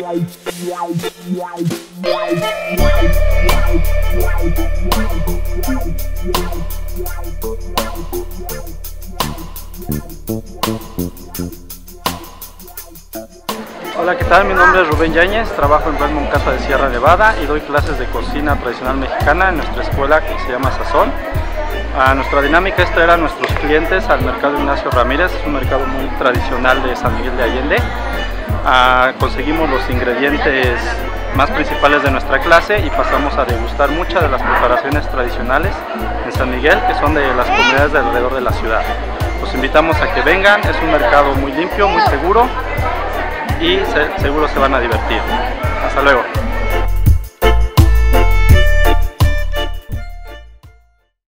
Hola, ¿qué tal? Mi nombre es Rubén Yáñez, trabajo en Belmont Casa de Sierra Nevada y doy clases de cocina tradicional mexicana en nuestra escuela que se llama Sazón. Nuestra dinámica es traer a nuestros clientes al mercado Ignacio Ramírez, es un mercado muy tradicional de San Miguel de Allende. Conseguimos los ingredientes más principales de nuestra clase y pasamos a degustar muchas de las preparaciones tradicionales en San Miguel, que son de las comunidades de alrededor de la ciudad. Los invitamos a que vengan, es un mercado muy limpio, muy seguro y seguro se van a divertir. Hasta luego.